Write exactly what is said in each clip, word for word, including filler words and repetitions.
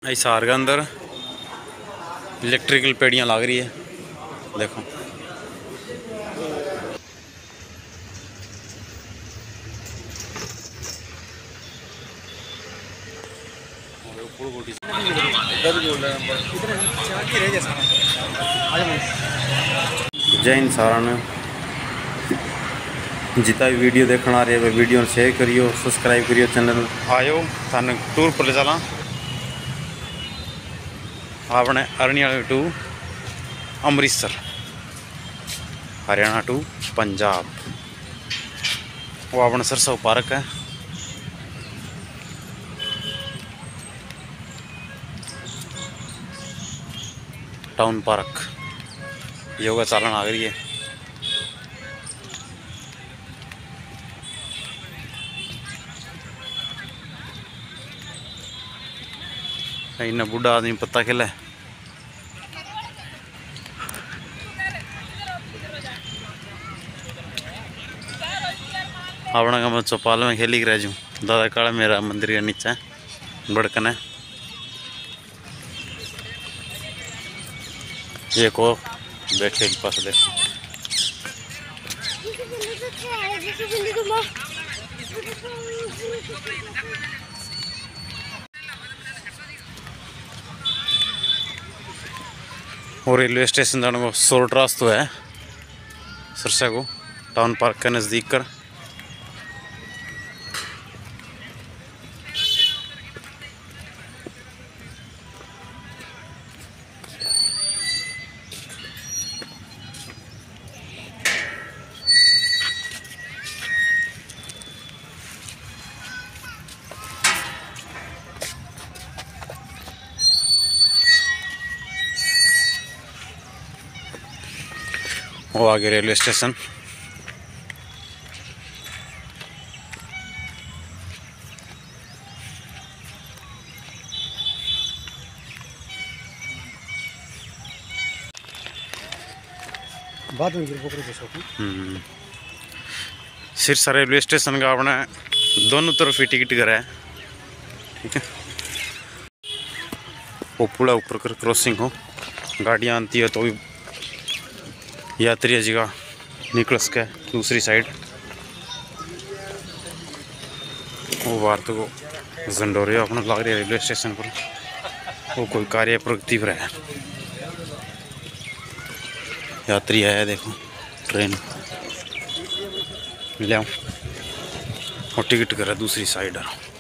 हिसार के अंदर इलेक्ट्रिकल पेड़ियाँ लग रही है, देखो। जय हिंद सारा ने जितना भी वीडियो देखना आ रही है वीडियो शेयर करियो, सब्सक्राइब करियो चैनल। आयो थाने टूर पर ले चला आपने अरनियाल टू अमृतसर, हरियाणा टू पंजाब। वो अपना सरसों पार्क है। टाउन पार्क योगा चालन आ गई है। इन्ना बुढ़ा आदमी पत्ता खेला है। अपना का मैं चौपाल में खेली रह जूँ। दादा काला मेरा मंदिर के नीचे बड़कन है। ये को बैठे पास दे और रेलवे स्टेशन जाने को शॉर्ट रास्ता है सरसा को टाउन पार्क के नज़दीक कर। वो आगे रेलवे स्टेशन। बाद में सिरसा रेलवे स्टेशन का अपने दोनों तरफ ही टिकट करा है, ठीक है। वो पुला ऊपर कर क्रॉसिंग हो, गाड़ियाँ आती है तो भी यात्री जगह निकल सके दूसरी साइड। वो भारत को झंडोरे अपना लग रही है रेलवे स्टेशन पर। वो कोई कार्य प्रगति पर है। यात्री आया देखो ट्रेन ले आओ और टिकट करा दूसरी साइड।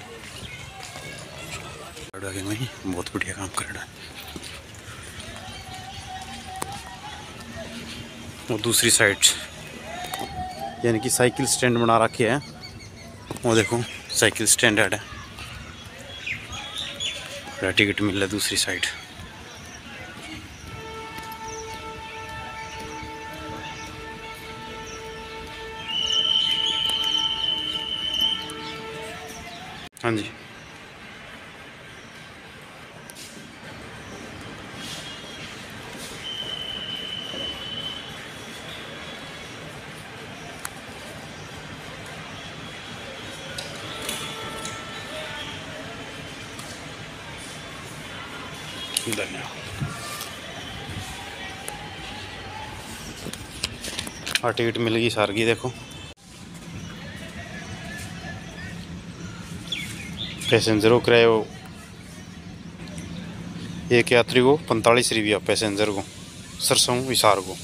आगे में बहुत बढ़िया काम कर रहा है। वो दूसरी साइड यानी कि साइकिल स्टैंड बना रखे है। वो देखो साइकिल स्टैंड है, टिकट मिल रहा है दूसरी साइड। हाँ जी धन्यवाद। हाँ टिकट मिल गई सार की, देखो पैसेंजर को किराया वो एक यात्री को पैंतालीस रुपया पैसेंजर को सिरसा हिसार को।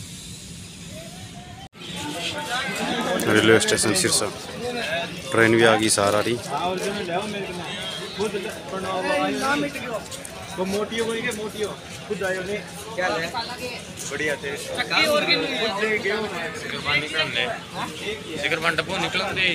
रेलवे स्टेशन सिरसा ट्रेन भी आ गई सार आ रही। वो मोटी हो गई के मोटी हो खुद आयो ने क्या ले बढ़िया थे चक्की और के खुद ले गए सिकरबान निकलने सिकरबान डब्बो निकलने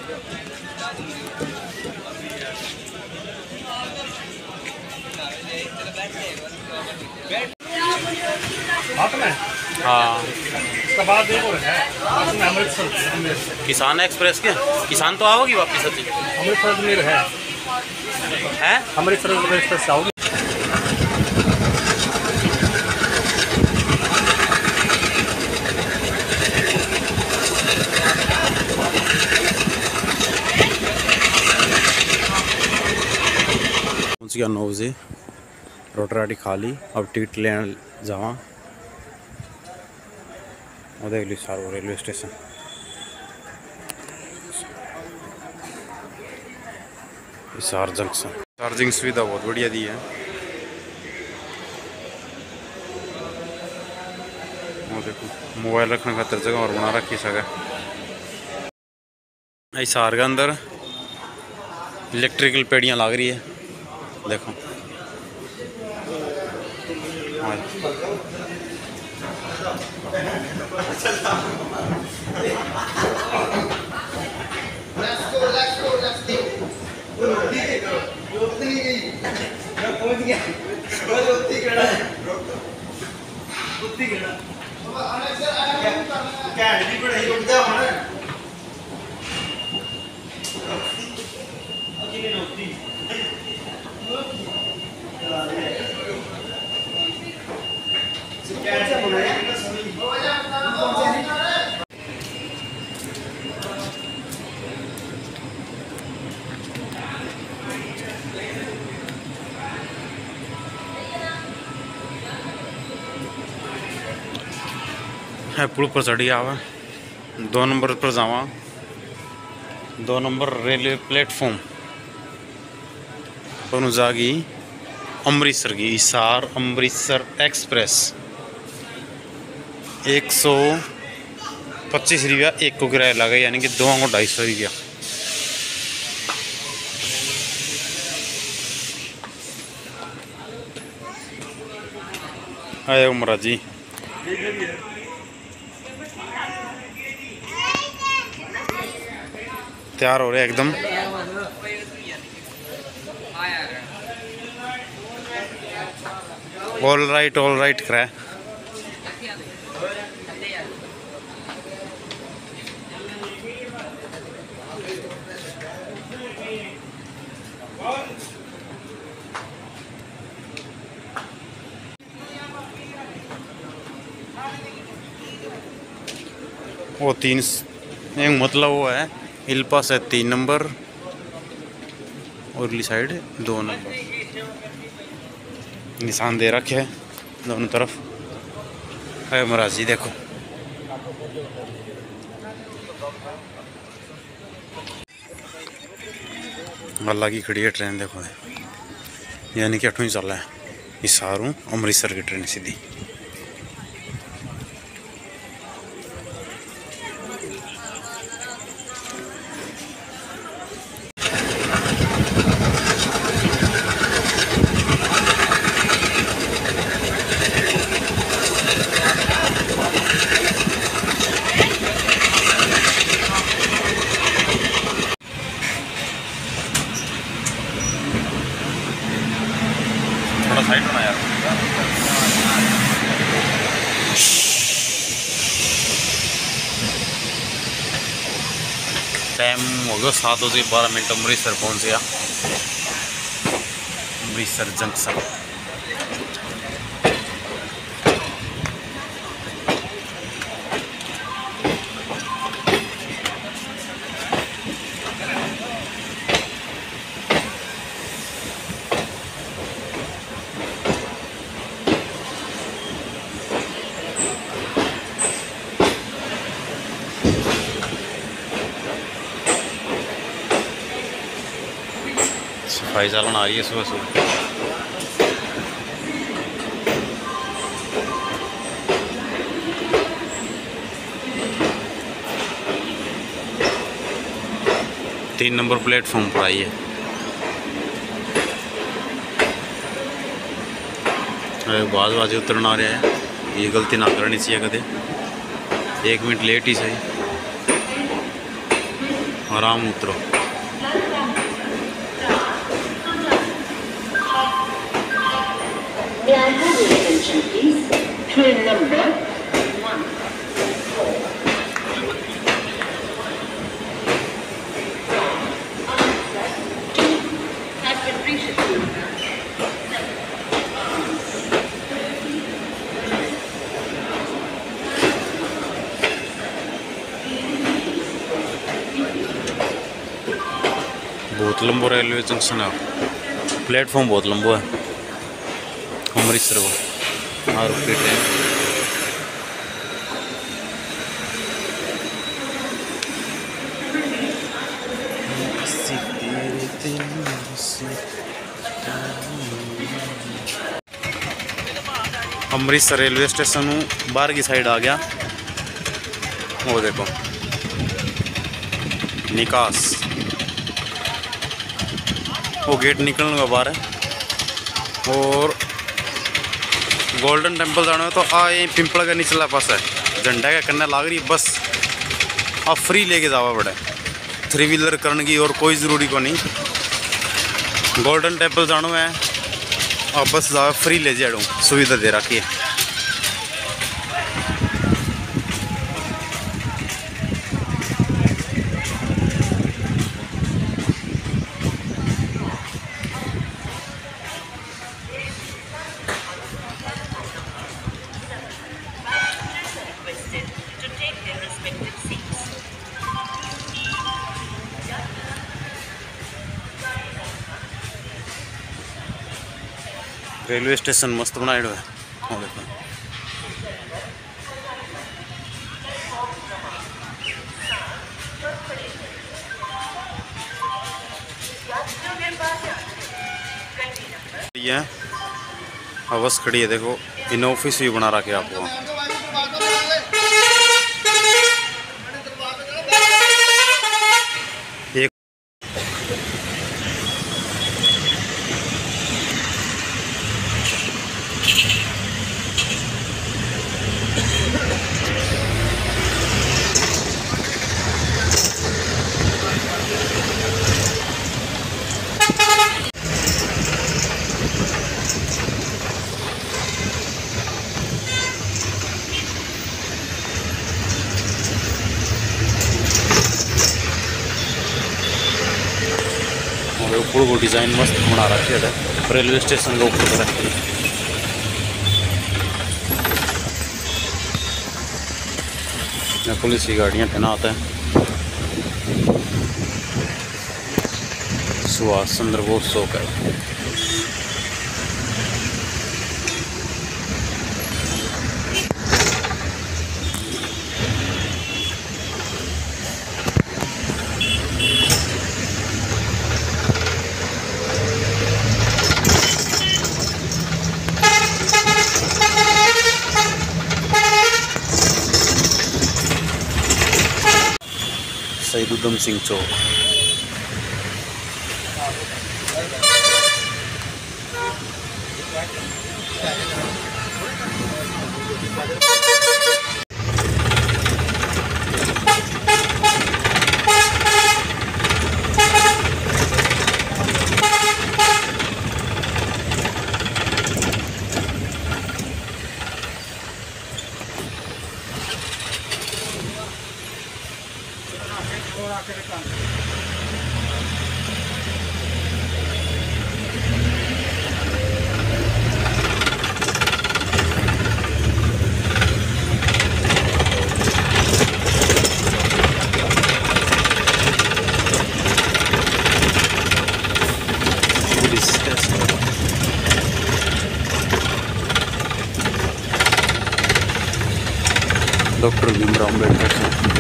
हाथ में। हाँ इसका बाद देखो है अमृतसर किसान एक्सप्रेस के किसान तो आओगी वापस अभी। अमृतसर में है हैं अमृतसर एक्सप्रेस आओगी। पहुँच गया नौ बजे रोटी राटी खा ली, अब टिकट लेने जावा। और देख ली सारो railway station. Hisar junction charging सुविधा बहुत बढ़िया दी है। वो देखो मोबाइल रखने खातर जगह और बना रखी सके। हिसार के अंदर इलेक्ट्रिकल पेड़ियाँ लग रही है, देखो। हाँ है पुल पर चढ़ी आवा, दो नंबर पर जावा, दो नंबर रेलवे प्लेटफॉर्म पर जागी अमृतसर की हिसार अमृतसर एक्सप्रेस। एक सौ पच्चीस रुपया एक को किराया लगा, यानी कि दो को ढाई सौ रुपया। आए उमरा जी तैयार हो रहे एकदम। ऑल राइट ऑल राइट करा। वो तीन एक मतलब वो है इल पास है तीन नंबर और इली साइड दो नंबर निशान दे रखे है दोनों तरफ। है महाराज जी देखो अल्लाह की खड़ी है ट्रेन, देखो है यानी कि अठवीं चल रहा है हिसार अमृतसर की ट्रेन सीधी। साइड होना यार। टाइम हो गया सात बजे बारह मिनट, अमृतसर पहुंच गया, अमृतसर जंक्शन। सफाई चालन आ रही है सुबह सुबह। तीन नंबर प्लेटफॉर्म पर आई है। बाज बाजे उतरना आ रहा है, ये गलती ना करनी चाहिए कदे। एक मिनट लेट ही सही, आराम उतरो। Train number one. Has been rescheduled. बहुत लंबा रेलवे जंक्शन है, प्लेटफॉर्म बहुत लंबा है। अमृतसर को आरोप की ट्रेन। अमृतसर रेलवे स्टेशन बाहर की साइड आ गया। वो देखो निकास, वो गेट निकलने का बाहर है। और गोल्डन टेम्पल जाना है तो आ ये पिंपल का निचला पास है, झंडा का कन्या लाग रही बस। आप फ्री लेके जावा पड़े, थ्री व्हीलर करने की और कोई ज़रूरी को नहीं। गोल्डन टेम्पल जाना है और बस जावा फ्री ले जाड़ू, सुविधा दे रखी है। रेलवे स्टेशन मस्त बनाएड़ो है। हाँ देखो ये बस खड़ी है, देखो इन ऑफिस भी बना रखे आपको। एक ऊपर को डिज़ाइन मस्त बना रखे है रेलवे स्टेशन के ऊपर रखी। पुलिस की गाड़ियाँ तैनात है। सुभाष चंद्र बोस चौक है। शहीद उधम सिंह चौक। डॉक्टर भीमराव अम्बेडकर।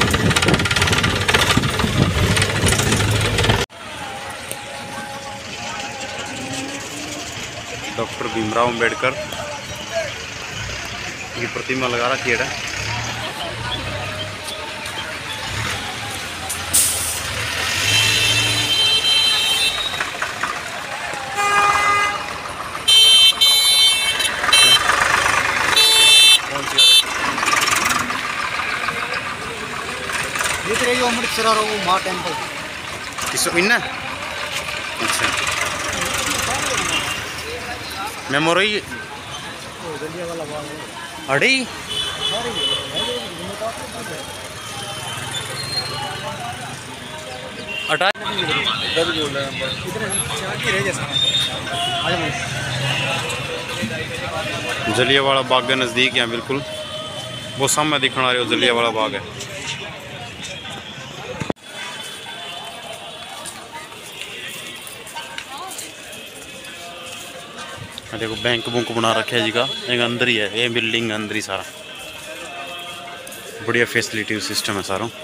डॉक्टर भीमराव अम्बेडकर की प्रतिमा लगा रखी है। अमृतसर और वो माँ टेम्पल किस इन्ना अच्छा मेमोरी अड़ी अटा जलियांवाला बाग के नज़दीक है बिल्कुल। वो सामने दिखने आ रहे हो जलियांवाला बाग है। देखो बैंक बुंक बना रखे है जी का, एक अंदर ही है, ये बिल्डिंग अंदर ही सारा बढ़िया फैसिलिटी सिस्टम है सारा।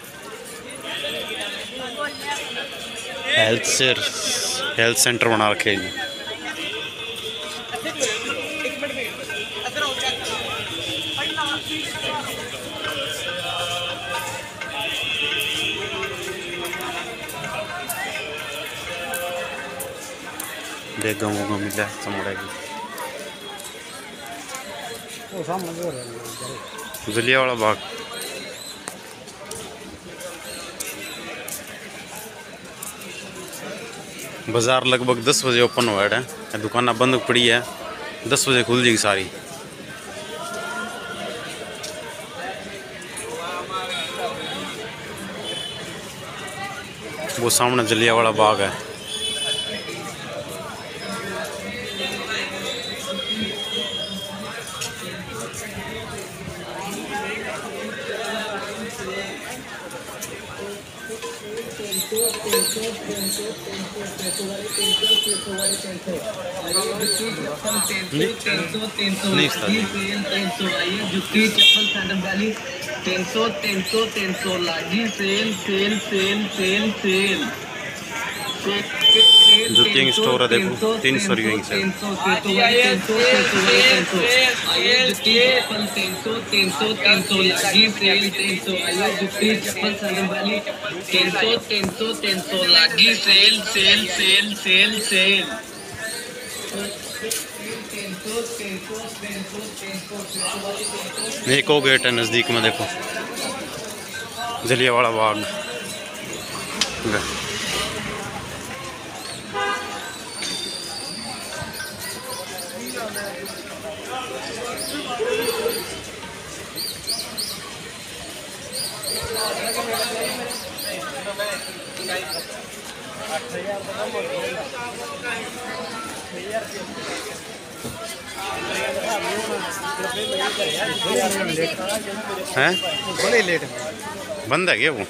हेल्थ से हेल्थ सेंटर बना रखे हैं जी। देख गाँव गाँव मिला समोड़ेगी जलियांवाला बाग। बाजार लगभग दस बजे ओपन हुआ है, दुकाना बंद पड़ी है, दस बजे खुल जाएगी सारी। वो सामने जलियांवाला बाग है। नहीं जुत्ती चप्पल सैंडल वाली तीन सौ तीन सौ तीन सौ लागी sale sale sale sale sale जुतियों की स्टोर है, देखो तीन सौ रुपये की तीन सौ तीन सौ जुत्ती चप्पल तीन सौ तीन सौ तीन सौ लागी सेल तीन सौ आइए जुत्ती चप्पल सैंडल वाली तीन सौ तीन सौ तीन सौ लागी sale sale sale sale sale एक और गेट है नज़दीक में, देखो जलियांवाला बाग। हैं बड़े लेट बंद है क्या वो?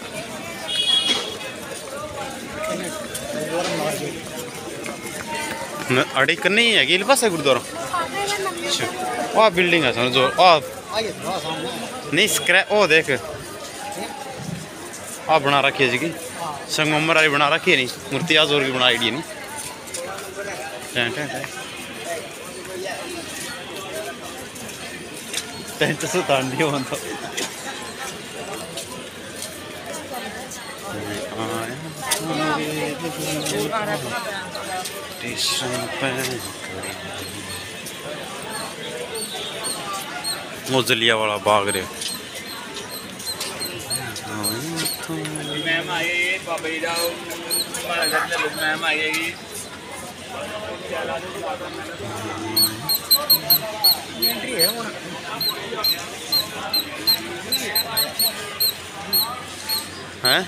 अड़ी करनी है कि पास है गुरुद्वारा। अच्छा वह बिल्डिंग है समझो, आ नहीं स्क्रैप ओ देख आ बना रखी है जी की संगमरमर वाली बना रखी है, नहीं मूर्ति आज और की बना आइडिया नहीं। टेंट से तांडी बनता वो जलियांवाला बाग रे। मैम आई बाबा जी जाओ मैम आएगी। हैं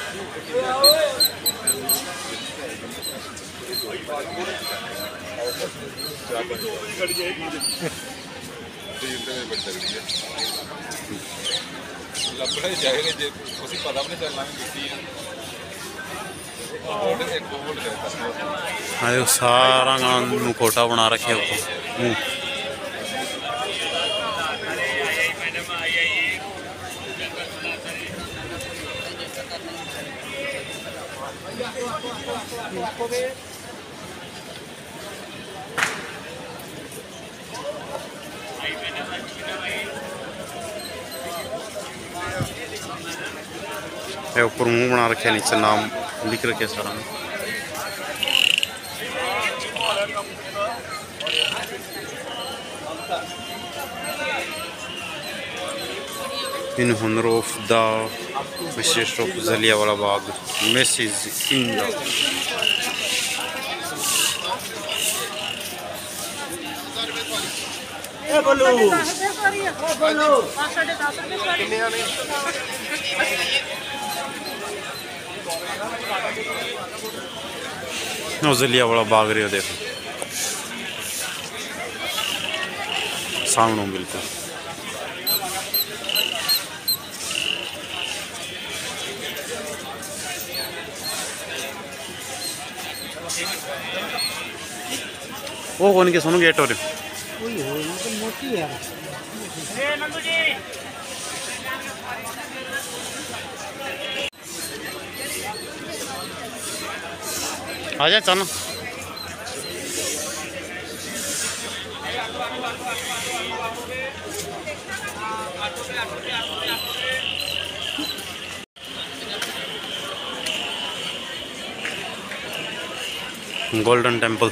ਲੱਭਣਾ ਹੀ ਚਾਹੀਦਾ ਜੇ ਤੁਸੀਂ ਪਤਾ ਵੀ ਨਹੀਂ ਚੱਲਣਾ ਕਿੱਥੇ ਹੈ ਕੋਡ ਇੱਕ ਕੋਡ ਕਰਤਾ आयो सारा मुखोटा बना रखे हो। ऊपर मुंह बना रखे, नीचे नाम लिख रखे सारा। In honor of the message of Jallianwala Bagh, message in the Jallianwala Bagh रहे हो, देखो सामने बिल्कुल। वो कौन के सुनो गेट और वही हो मतलब मोटी है। आ जा चलो। गोल्डन टेम्पल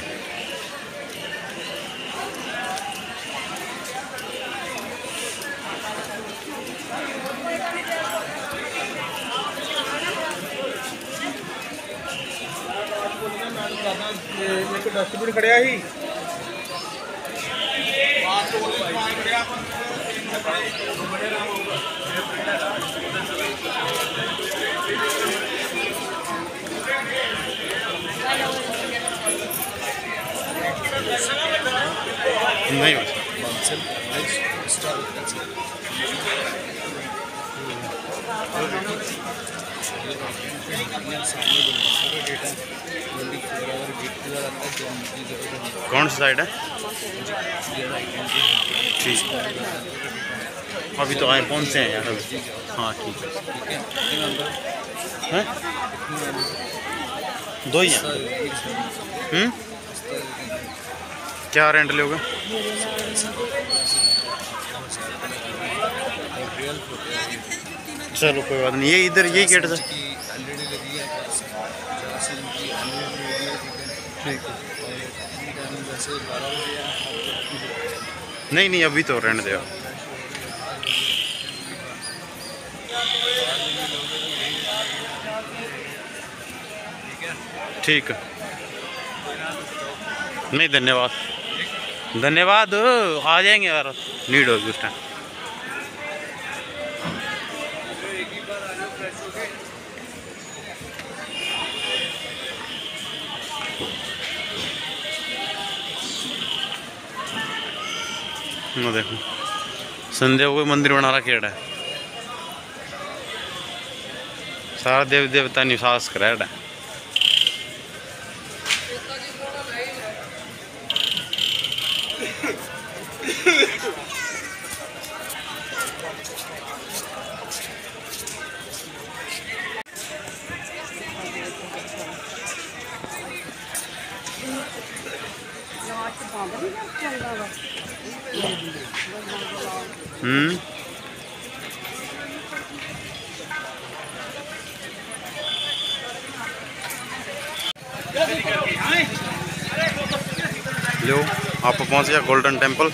डस्टबिन खड़िया ही नहीं कौन सी साइड है? ठीक अभी तो आए पहुँचे हैं यार अभी। हाँ ठीक है हैं? दो ही हैं। हम्म क्या रेंट लोगे? चलो कोई बात नहीं। ये इधर यही गेट था। नहीं नहीं अभी तो रेंट दे। ठीक है नहीं धन्यवाद धन्यवाद आ जाएंगे यार नीड होगी उस टाइम। देखो संध्या को मंदिर बना रखा है सारा देव देवता निवास कराया। हम्म लो आप पहुंच गया गोल्डन टेम्पल।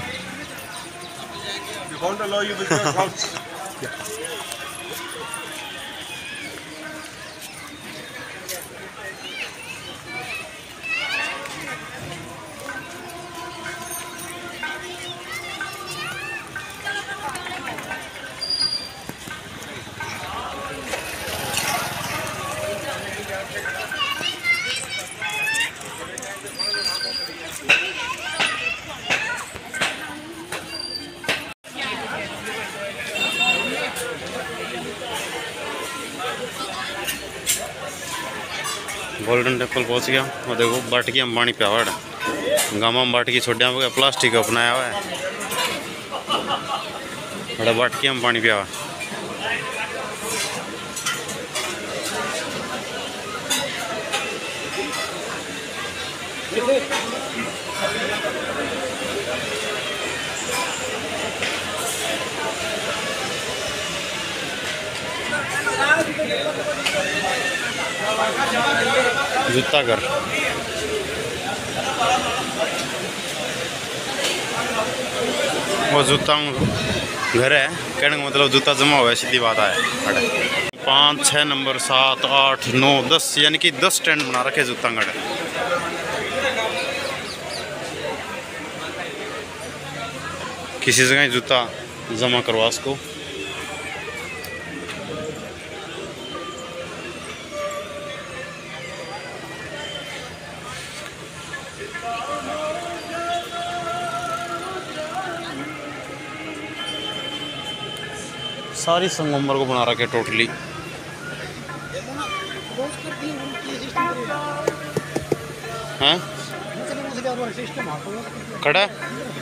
गोल्डन टेम्पल पहुंच गया और देखो बाटकी हम पानी पिया हुआ है गाँव में बाटकी छोड़िया हो गया प्लास्टिक अपनाया हुआ है बड़ा बाटकी हम पानी पिया हुआ। जूता घर वो जूता घर है कहने का मतलब जूता जमा हुआ है सीधी बात है। पाँच छः नंबर सात आठ नौ दस यानी कि दस स्टैंड बना रखे जूता गढ़। किसी जगह जूता जमा करवा उसको। सारी संगमर को बना रखे टोटली। हैं सिस्टम खड़ा है।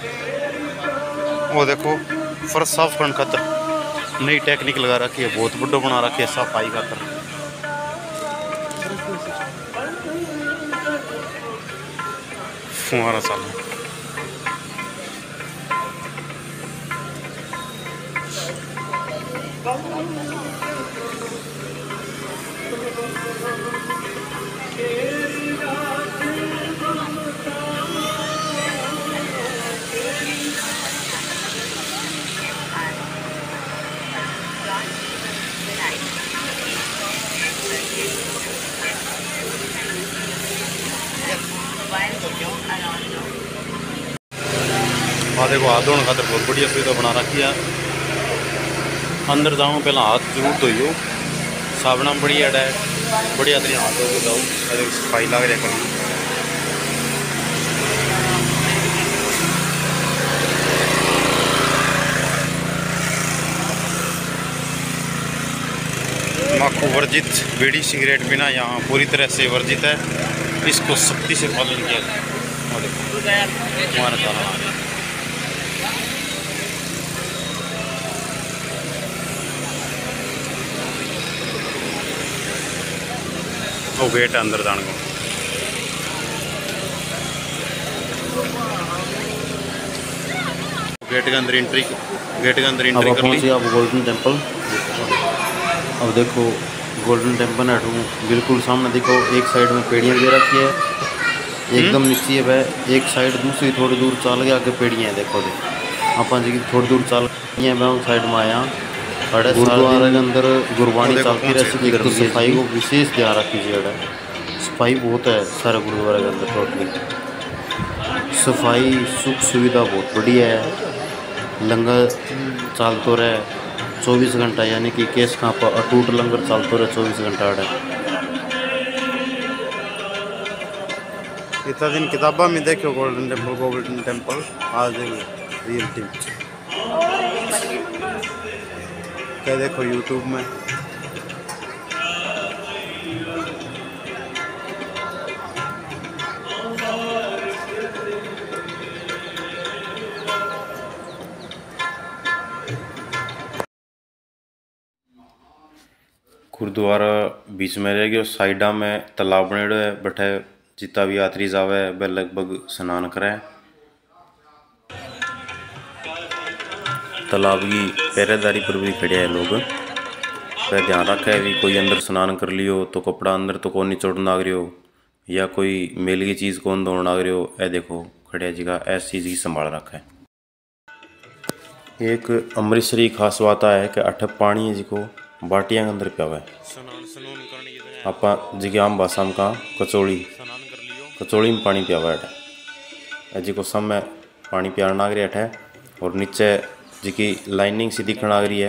वो देखो फर्श साफ करने खातर नई टेक्निक लगा रखी है, बहुत बड़ा बना रखी है सफाई खातर। फुहारा चालू हाँ देखो हाथ धोने खातर बहुत बढ़िया सुविधा बना रखी है। अंदर जाऊँ पहला हाथ जरूर धोइयो, साबना बढ़िया है, बढ़िया तरीके हाथ धो के जाओ। देखो सफाई लग रही है। तम्बाकू वर्जित, बीड़ी सिगरेट बिना यहाँ पूरी तरह से वर्जित है, इसको सख्ती से पालन किया जाए। हमारा ताला वो गेट है अंदर जाने को। गेट के अंदर एंट्री गेट के अंदर एंट्री कर ली। अब गोल्डन टेम्पल, अब देखो गोल्डन टेम्पल है बिल्कुल सामने। देखो एक साइड में पेड़ियाँ दे रखी है, एकदम नीचे है वह एक साइड, दूसरी थोड़ी दूर चल के आगे पेड़ियाँ है। देखो देखो अपन जी थोड़ी दूर चल गए मैं उस साइड में आया। गुरुद्वारे के अंदर गुरबाणी चलती रहती है, तो सफाई को विशेष ध्यान रखीजिएगा। सफाई बहुत है सारे गुरुद्वारे के अंदर, टोटली सफाई सुख सुविधा बहुत बढ़िया है। लंगर चलते रहे चौबीस घंटा, यानी कि केस कहाँ पर अटूट लंगर चलते रहे चौबीस घंटा। इतना दिन किताबा में देखो गोल्डन टेम्पल गोल्डन टेम्पल, आज रियल टीम क्या देखो यूट्यूब में। गुरुद्वारा बीच में रह गया, साइडा में तालाब बनेड़ो है, बठे जितना भी यात्री जावे वह लगभग स्नान करे। तालाब की पहरेदारी पर भी खड़े हैं लोग, वह ध्यान रखे है भी कोई अंदर स्नान कर लियो तो कपड़ा अंदर तो कौन निचोड़ ना रही हो, या कोई मेल की चीज़ कौन धोना आ रही हो। ए देखो खड़े जी का ऐसी चीज़ की संभाल रखा है। एक अमृतसरी खास बात है कि अठ पानी है जिको बाटियाँ के अंदर प्यावा है। आप जी की आम भाषा में कहा कचौड़ी, कचौड़ी में पानी प्यावा है जी को सब में पानी प्यार ना रही है। और नीचे जी की लाइनिंग सी दिखण आ रही है,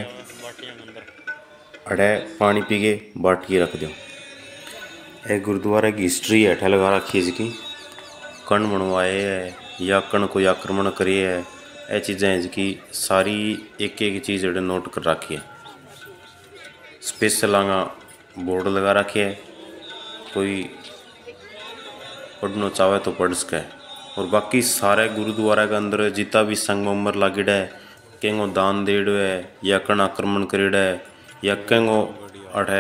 अड़े पानी पी के बाटी रख दो। एक गुरुद्वारे की हिस्ट्री अठे लगा रखी है जी की, कण बनवाए है या कण कोई आक्रमण करे है, ये चीज़ें हैं जी की सारी एक एक चीज़ अड़े नोट कर रखी है। स्पेशल आगा बोर्ड लगा रखे है, कोई पढ़ना चाहे तो पढ़ सके। और बाकी सारे गुरुद्वारा के अंदर जितना भी संगमरमर लागेड़ा है, केंगो दान देड़ो है या कण आक्रमण करेड़ा है या केंगो अठे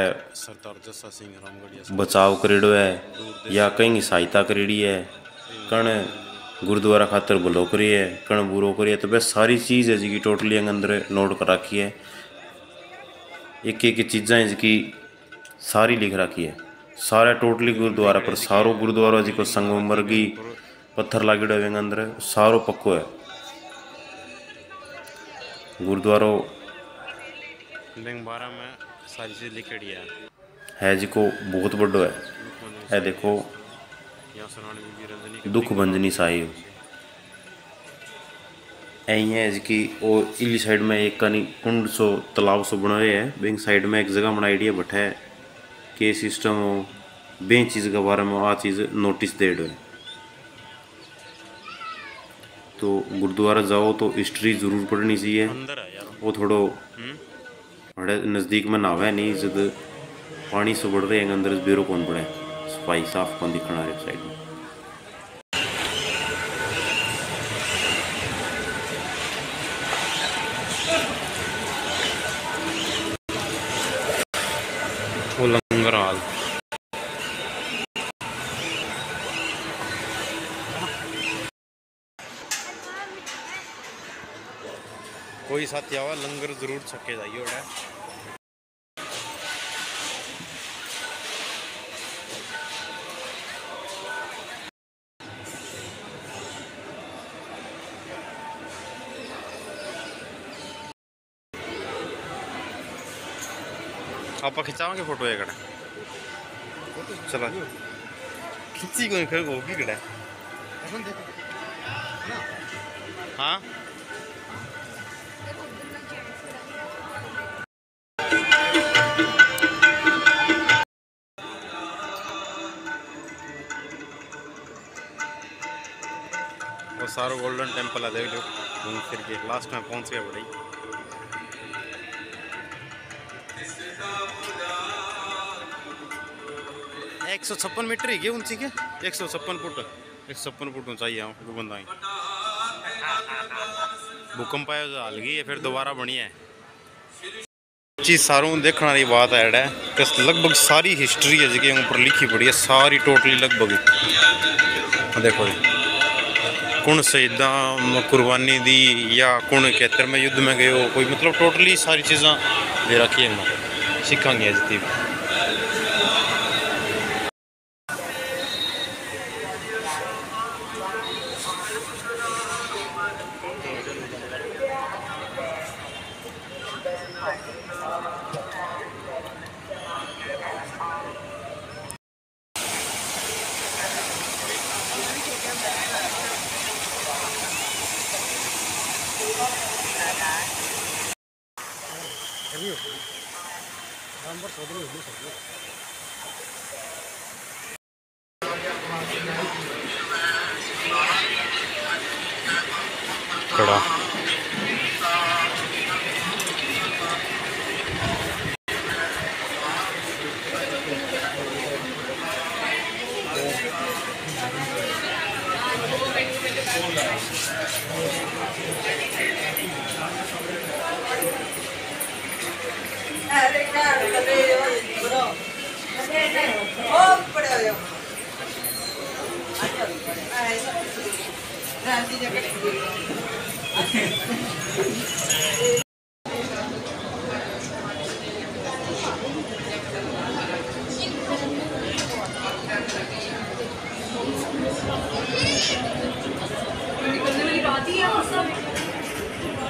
बचाव करेड़ो है या कहीं सहायता करेड़ी है, कण गुरुद्वारा खातर भलो करी है, कण बुरो करी है, तो वह सारी चीज़ है जी टोटली अंदर नोट कर रखी है। एक एक चीज़ें जिसकी सारी लिख रखी है, सारे टोटली गुरुद्वारा पर सारो गुरुद्वारा जी को संगमरमर की पत्थर लागेड़ो है अंदर, सारो पक्को है गुरुद्वारा बारह में सारी चीज लिखेड़ी है है जी को बहुत बड़ो है। है देखो दुख भंजनी साहिब यही है जी और इली साइड में एक कनी कुंड सो तालाब सो बनाए है, बैंक साइड में एक जगह बनाई है बठे के सिस्टम हो बे चीज़ के बारे में आ चीज़ नोटिस दे है। तो गुरुद्वारा जाओ तो हिस्ट्री जरूर पढ़नी चाहिए। वो थोड़ो बड़े नज़दीक में नावे नहीं, जब पानी से बढ़ रहे हैं अंदर बेरो कौन पड़े, सफाई साफ कौन दिखना है साइड में। कोई साथी आवा लंगर जरूर छके जाइए उड़ा। आप खिंचावांगे फोटो एक चलो खिंची कोई फिर वो की कड़ा हाँ वो सारा गोल्डन टेम्पल है देख लो घूम फिर के लास्ट में पहुंच गए बड़ी। एक सौ छप्पन मीटर ही क्या ऊंची क्या एक सौ छप्पन फुट एक सौ छप्पन फुट ऊंचाई है वो बंदा भूकंप आया जो हाल गई है फिर दोबारा बनी है चीज़ सारों देखने वाली बात है एड है लगभग सारी हिस्ट्री है जगह ऊपर लिखी पड़ी है सारी टोटली लगभग देखो कौन शहीदा कुर्बानी दी या कौन खेतर में युद्ध में गए हो कोई मतलब टोटली सारी चीज़ा दे रखी है सीखांगे जितनी भी। कड़ा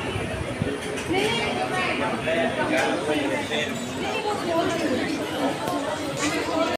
नहीं